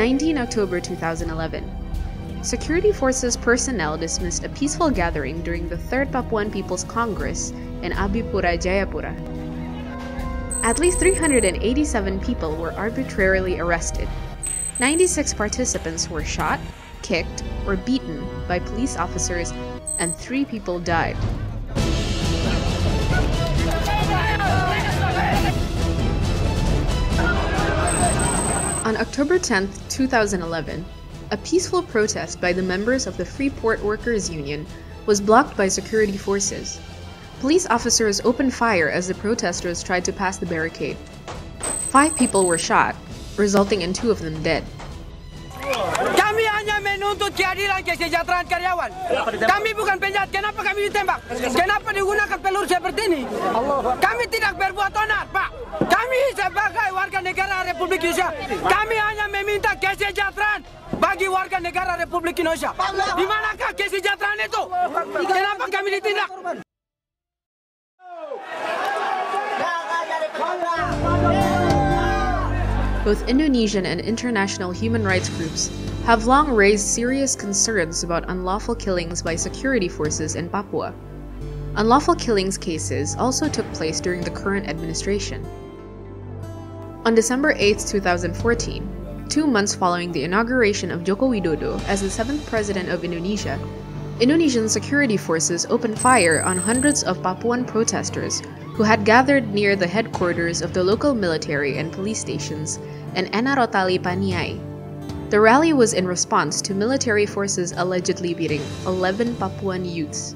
19 October 2011, security forces personnel dismissed a peaceful gathering during the 3rd Papuan People's Congress in Abipura, Jayapura. At least 387 people were arbitrarily arrested. 96 participants were shot, kicked, or beaten by police officers, and 3 people died. On October 10, 2011, a peaceful protest by the members of the Freeport Workers Union was blocked by security forces. Police officers opened fire as the protesters tried to pass the barricade. 5 people were shot, resulting in 2 of them dead. Kami hanya menuntut keadilan kesejahteraan karyawan. Kami bukan penjahat. Kenapa kami ditembak? Kenapa digunakan peluru seperti ini? Kami tidak berbuat onar, Pak. Kami sebagai warga negara Republik Indonesia, kami hanya meminta kesejahteraan bagi warga negara Republik Indonesia. Di manakah kesejahteraan itu? Kenapa kami ditindak? Both Indonesian and international human rights groups have long raised serious concerns about unlawful killings by security forces in Papua. Unlawful killings cases also took place during the current administration. On December 8, 2014, 2 months following the inauguration of Joko Widodo as the 7th President of Indonesia, Indonesian security forces opened fire on hundreds of Papuan protesters who had gathered near the headquarters of the local military and police stations in Enarotali, Paniai. The rally was in response to military forces allegedly beating 11 Papuan youths.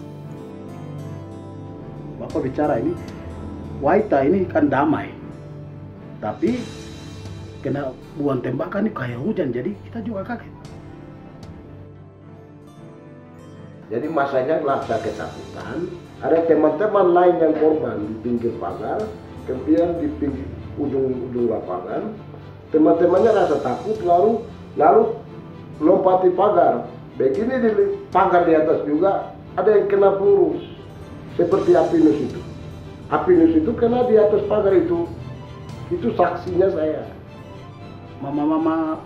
Bapak bicara ini, Waita ini kan damai, tapi kena buang tembakan ini kayak hujan, jadi kita juga kaget. Jadi masanya saya ketakutan, ada teman-teman lain yang korban di pinggir pagar, kemudian di pinggir ujung lapangan, teman-temannya rasa takut, lalu lompati pagar. Begini di pagar di atas juga ada yang kena peluru, seperti Apinus itu. Apinus itu kena di atas pagar itu saksinya saya. Mama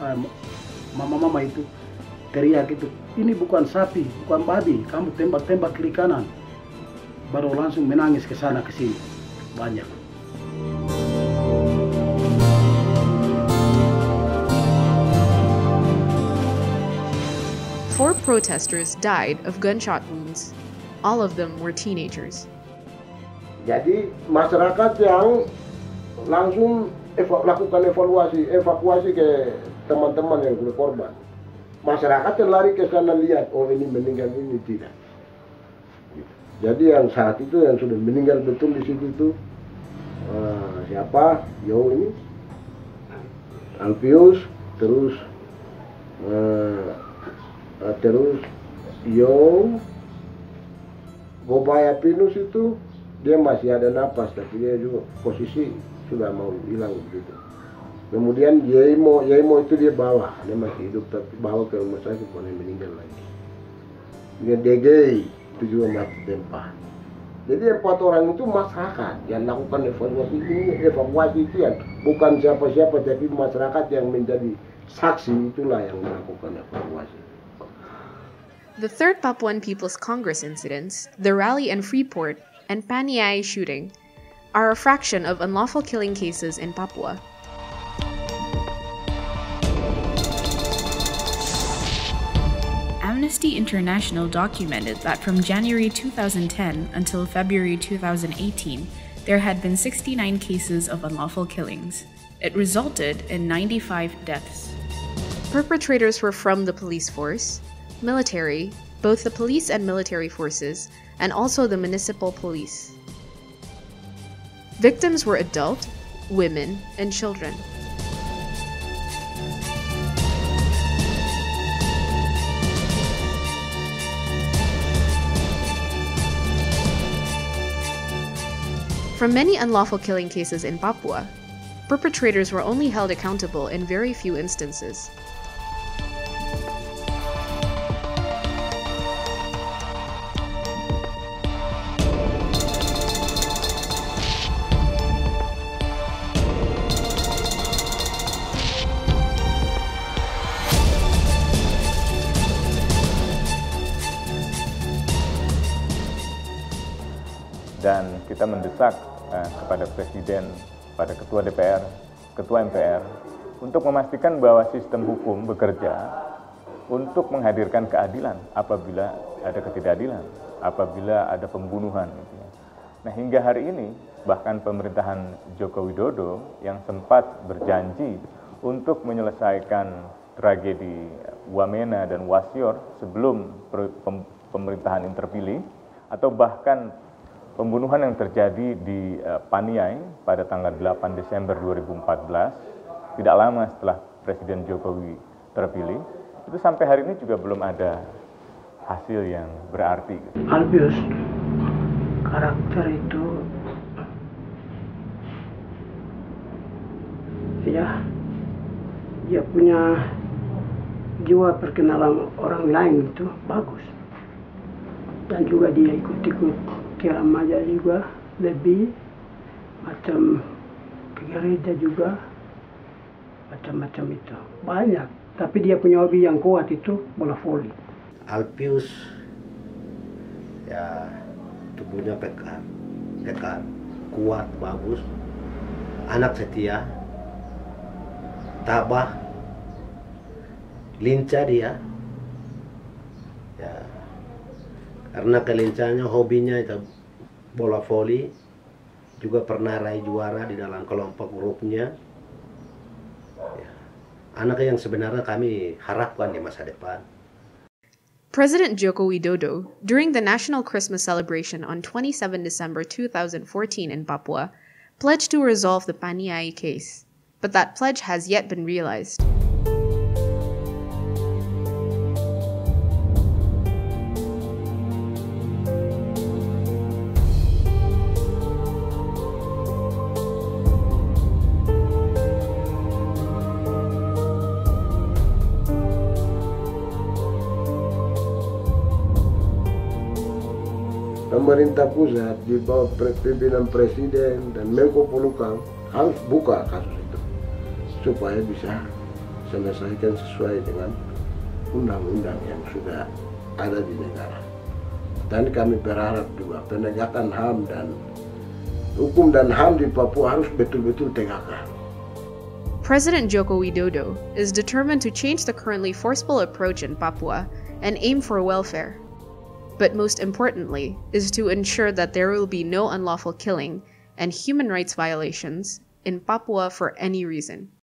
itu teriak itu, ini bukan sapi, bukan babi, kamu tembak-tembak kiri kanan. Baru langsung menangis ke sana ke sini. Banyak. Four protesters died of gunshot wounds. All of them were teenagers. Jadi masyarakat yang langsung lakukan evakuasi ke teman-teman yang berkorban. Masyarakat yang lari ke sana lihat, oh ini meninggal, ini tidak. Jadi yang saat itu yang sudah meninggal betul di situ itu siapa? Yo ini, Alpius, terus Yo, Bobaya Pinus itu dia masih ada napas, tapi dia juga posisi sudah mau hilang begitu. Kemudian Yeimo itu dia masih hidup tapi bawa ke rumah sakit, boleh meninggal lagi. Kemudian DG itu juga mati tempat. Jadi 4 orang itu masyarakat yang lakukan evakuasi itu yang bukan siapa-siapa, tapi masyarakat yang menjadi saksi itulah yang melakukan evakuasi. The 3rd Papuan People's Congress incidents, the rally in Freeport, and Paniai shooting are a fraction of unlawful killing cases in Papua. Amnesty International documented that from January 2010 until February 2018, there had been 69 cases of unlawful killings. It resulted in 95 deaths. Perpetrators were from the police force, military, both the police and military forces, and also the municipal police. Victims were adult, women, and children. From many unlawful killing cases in Papua, perpetrators were only held accountable in very few instances. kita mendesak kepada Presiden, pada Ketua DPR, Ketua MPR, untuk memastikan bahwa sistem hukum bekerja untuk menghadirkan keadilan apabila ada ketidakadilan, apabila ada pembunuhan. Nah, hingga hari ini, bahkan pemerintahan Joko Widodo yang sempat berjanji untuk menyelesaikan tragedi Wamena dan Wasior sebelum pemerintahan yang terpilih, atau bahkan pembunuhan yang terjadi di Paniai pada tanggal 8 Desember 2014, tidak lama setelah Presiden Jokowi terpilih, itu sampai hari ini juga belum ada hasil yang berarti. Albius, karakter itu ya, dia punya jiwa perkenalan orang lain itu bagus, dan juga dia ikut-ikut ke remaja juga, lebih macam ke gereja juga, macam-macam itu banyak. Tapi dia punya hobi yang kuat itu bola voli. Alpius ya tubuhnya kekar, kuat, bagus, anak setia, tabah, lincah dia. Ya, karena kelincahannya, hobinya itu bola voli, juga pernah raih juara di dalam kelompok grupnya. Ya, anak yang sebenarnya kami harapkan di masa depan. President Joko Widodo, during the national Christmas celebration on 27 December 2014 in Papua, pledged to resolve the Paniai case, but that pledge has yet been realized. Pemerintah pusat di bawah pimpinan Presiden dan Menko Polhukam harus buka kasus itu supaya bisa selesaikan sesuai dengan undang-undang yang sudah ada di negara. Dan kami berharap juga penegakan HAM dan hukum dan HAM di Papua harus betul-betul tegakkan. President Joko Widodo is determined to change the currently forceful approach in Papua and aim for welfare. But most importantly, is to ensure that there will be no unlawful killing and human rights violations in Papua for any reason.